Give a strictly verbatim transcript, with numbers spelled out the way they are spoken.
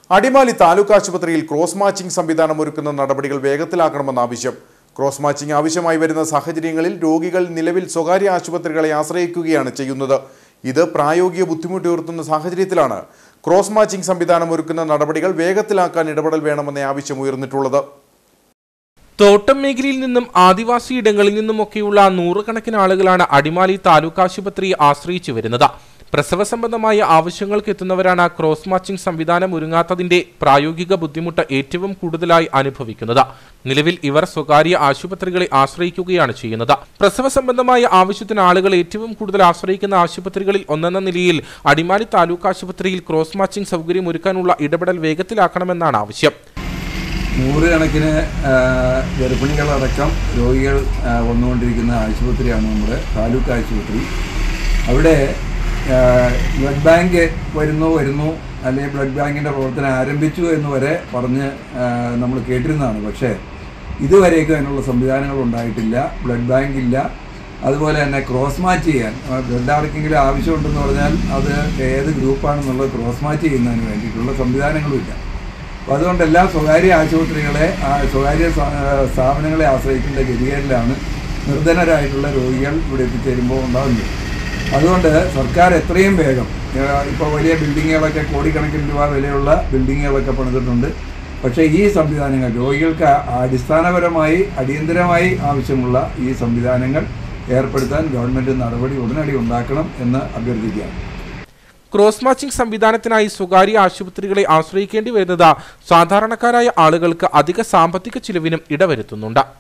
അടിമാലി താലൂക്ക് ആശുപത്രിയിൽ cross matching സംവിധാനം ഒരുക്കുന്ന നടപടികൾ വേഗത്തിലാക്കണമെന്ന ആവശ്യം. ക്രോസ് മാച്ചിംഗ് ആവശ്യമായി വരുന്ന സാഹചര്യങ്ങളിൽ രോഗികൾ നിലവിൽ സ്വകാര്യ ആശുപത്രികളെ ആശ്രയിക്കുകയാണ് ചെയ്യുന്നത്. ഇത് പ്രായോഗിക ബുദ്ധിമുട്ടുയർത്തുന്ന സാഹചര്യത്തിലാണ് ക്രോസ് മാച്ചിംഗ് സംവിധാനം ഒരുക്കുന്ന നടപടികൾ വേഗത്തിലാക്കാൻ ഇടപെടൽ വേണമെന്ന ആവശ്യം ഉയർന്നിട്ടുള്ളത്. തോട്ടം മേഖലയിൽ നിന്നും ആദിവാസി ഇടങ്ങളിൽ നിന്നുമൊക്കെയുള്ള നൂറുകണക്കിന് ആളുകളാണ് അടിമാലി താലൂക്ക് ആശുപത്രിയെ ആശ്രയിച്ചു വരുന്നത്. പ്രസവ സംബന്ധമായ ആവശ്യങ്ങൾക്ക് എത്തുന്നവരാണ് ക്രോസ് മാച്ചിംഗ് സംവിധാനം ഒരുങ്ങാത്തതിന്റെ പ്രായോഗിക ബുദ്ധിമുട്ട് ഏറ്റവും കൂടുതലായി അനുഭവിക്കുന്നത്. നിലവിൽ ഇവർ സ്വകാര്യ ആശുപത്രികളെ ആശ്രയിക്കുകയാണ് ചെയ്യുന്നത്. പ്രസവ സംബന്ധമായ ആവശ്യത്തിന് ആളുകൾ ഏറ്റവും കൂടുതൽ ആശ്രയിക്കുന്ന ആശുപത്രികളിൽ ഒന്നെന്ന നിലയിൽ അടിമാലി താലൂക്ക് ആശുപത്രിയിൽ ക്രോസ് മാച്ചിംഗ് സൗകര്യം ഒരുക്കാനുള്ള ഇടപെടൽ വേഗത്തിലാക്കണമെന്നാണ് ആവശ്യം. നൂറുകണക്കിന് ഗർഭിണികളടക്കം രോഗികൾ വന്നുകൊണ്ടിരിക്കുന്ന ആശുപത്രിയാണ് നമ്മുടെ താലൂക്ക് ആശുപത്രി. അവിടെ ബ്ലഡ് ബാങ്ക് വരുന്നു വരുന്നു അല്ലെങ്കിൽ ബ്ലഡ് ബാങ്കിൻ്റെ പ്രവർത്തനം ആരംഭിച്ചു എന്ന് വരെ പറഞ്ഞ് നമ്മൾ കേട്ടിരുന്നതാണ്. പക്ഷേ ഇതുവരേക്കും അതിനുള്ള സംവിധാനങ്ങൾ ഉണ്ടായിട്ടില്ല. ബ്ലഡ് ബാങ്ക് ഇല്ല. അതുപോലെ തന്നെ ക്രോസ് മാച്ച് ചെയ്യാൻ ബ്ലഡ് ആർക്കെങ്കിലും ആവശ്യമുണ്ടെന്ന് പറഞ്ഞാൽ അത് ഏത് ഗ്രൂപ്പാണെന്നുള്ളത് ക്രോസ് മാച്ച് ചെയ്യുന്നതിന് വേണ്ടിയിട്ടുള്ള സംവിധാനങ്ങളുമില്ല. അപ്പോൾ അതുകൊണ്ട് എല്ലാ സ്വകാര്യ ആശുപത്രികളെ സ്വകാര്യ സ്ഥാപനങ്ങളെ ആശ്രയിക്കേണ്ട ഗതികേടിലാണ് നിർധനരായിട്ടുള്ള രോഗികൾ ഇവിടെ എത്തിച്ചേരുമ്പോൾ ഉണ്ടാകുന്നത്. അതുകൊണ്ട് സർക്കാർ എത്രയും വേഗം ഇപ്പോൾ വലിയ ബിൽഡിങ്ങുകളൊക്കെ കോടിക്കണക്കിന് രൂപ വിലയുള്ള ബിൽഡിങ്ങുകളൊക്കെ പണിതിട്ടുണ്ട്. പക്ഷേ ഈ സംവിധാനങ്ങൾ രോഗികൾക്ക് അടിസ്ഥാനപരമായി അടിയന്തരമായി ആവശ്യമുള്ള ഈ സംവിധാനങ്ങൾ ഏർപ്പെടുത്താൻ ഗവൺമെൻറ് നടപടി ഉടനടി ഉണ്ടാക്കണം എന്ന് അഭ്യർത്ഥിക്കുകയാണ്. ക്രോസ് മാച്ചിംഗ് സംവിധാനത്തിനായി സ്വകാര്യ ആശുപത്രികളെ ആശ്രയിക്കേണ്ടി വരുന്നത് സാധാരണക്കാരായ ആളുകൾക്ക് അധിക സാമ്പത്തിക ചിലവിനും ഇടവരുത്തുന്നുണ്ട്.